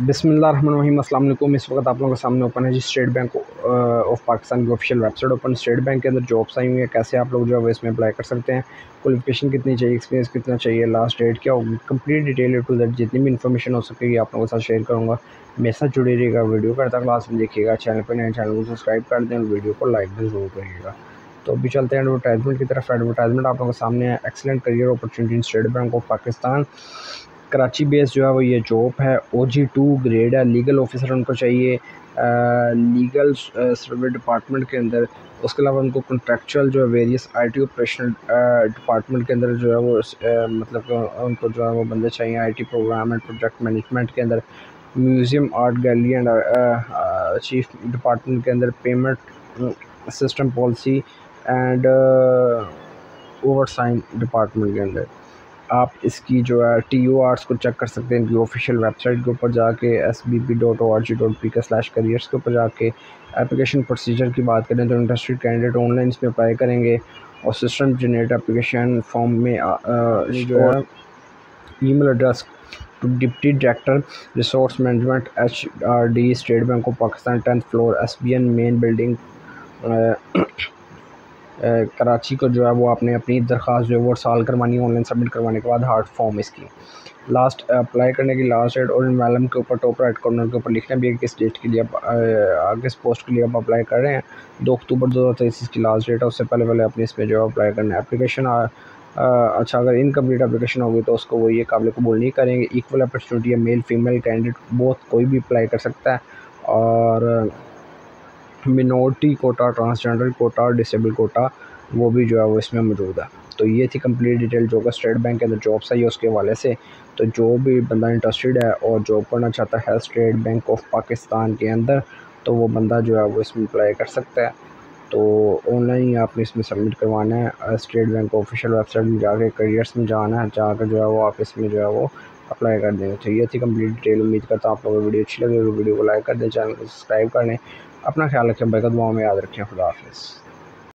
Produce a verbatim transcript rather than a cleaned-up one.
बिस्मिल्लाहिर्रहमानिर्रहीम। अस्सलाम वालेकुम। इस वक्त आप लोगों के सामने ओपन है जी स्टेट बैंक ऑफ पाकिस्तान की official website open. State Bank के अंदर जॉब्स आई हुई है, कैसे आप लोग जो है वो इसमें अप्लाई कर सकते हैं, क्वालिफिकेशन कितनी चाहिए, एक्सपीरियंस कितना चाहिए, लास्ट डेट क्या होगी, कंप्लीट डिटेल टू दैट जितनी भी इन्फॉर्मेशन हो सकेगी आप लोगों के साथ शेयर करूँगा। मेरे साथ जुड़े रहिएगा, वीडियो करता क्लास में देखिएगा, चैनल पर नए चैनल को सब्सक्राइब कर दें और वीडियो को लाइक भी ज़रूर करिएगा। तो अभी चलते हैं एडवर्टाइजमेंट की तरफ। एडवर्टाइजमेंट आप लोगों के सामने है। Excellent career opportunity in State Bank of Pakistan, Karachi base जो है वो ये जॉब है। ओ जी टू ग्रेड है, लीगल ऑफिसर उनको चाहिए लीगल सर्वे डिपार्टमेंट के अंदर। उसके अलावा उनको कॉन्ट्रेक्चुअल जो है वेरियस आईटी ऑपरेशनल डिपार्टमेंट के अंदर जो है वो आ, मतलब उनको जो है वो बंदे चाहिए IT program and project management के अंदर, museum art gallery and chief department के अंदर, payment system policy and oversight department के अंदर। आप इसकी जो है टी यू आर्स को चेक कर सकते हैं इनकी ऑफिशियल वेबसाइट के ऊपर जाके, S B P dot O R G dot P K slash careers के ऊपर जाके। एप्लीकेशन प्रोसीजर की बात करें तो इंटरेस्टेड कैंडिडेट ऑनलाइन इसमें अप्लाई करेंगे और सिस्टम जनरेट एप्लीकेशन फॉर्म में आ, आ, जो है email address to deputy director resource management H R D State Bank of Pakistan tenth floor S B N main building Karachi को जो है वो आपने अपनी दरख्वास्त जो है वो साल करवानी है। ऑनलाइन सबमिट करवाने के बाद हार्ड फॉर्म इसकी लास्ट अप्लाई करने की लास्ट डेट और इनवेलम के ऊपर टॉप राइट कॉर्नर के ऊपर लिखना भी है किस डेट के लिए आप किस पोस्ट के लिए आप अप्लाई कर रहे हैं। दो अक्टूबर दो हज़ार तेईस की लास्ट डेट है, उससे पहले पहले अपने इसमें जो है अप्लाई करना है। एप्लीकेशन अच्छा अगर इनकम्प्लीट एप्लीकेशन होगी तो उसको वो ये काबिल कबूल नहीं करेंगे। इक्वल अपॉर्चुनिटी है, मेल फीमेल कैंडिडेट बोथ कोई भी अप्लाई कर सकता है। और मिनोरिटी कोटा, ट्रांसजेंडर कोटा और डिसेबल कोटा वो भी जो है वो इसमें मौजूद है। तो ये थी कंप्लीट डिटेल जो का स्टेट बैंक के अंदर जॉब चाहिए उसके हवाले से। तो जो भी बंदा इंटरेस्टेड है और जॉब करना चाहता है स्टेट बैंक ऑफ पाकिस्तान के अंदर, तो वो बंदा जो है वो इसमें अप्लाई कर सकता है। तो ऑनलाइन ही आपने इसमें सबमिट करवाना है। स्टेट बैंक ऑफिशियल वेबसाइट में जाके करियर्स में जाना है, जाकर जो है वो आप इसमें जो है वो अप्लाई कर देंगे। तो ये थी कंप्लीट डिटेल। उम्मीद करता हूँ आप लोगों को वीडियो अच्छी लगी। वीडियो को लाइक कर दें, चैनल को सब्सक्राइब कर लें। अपना ख्याल रखें, बेहतर दुआओं में याद रखें। खुदा हाफिज़।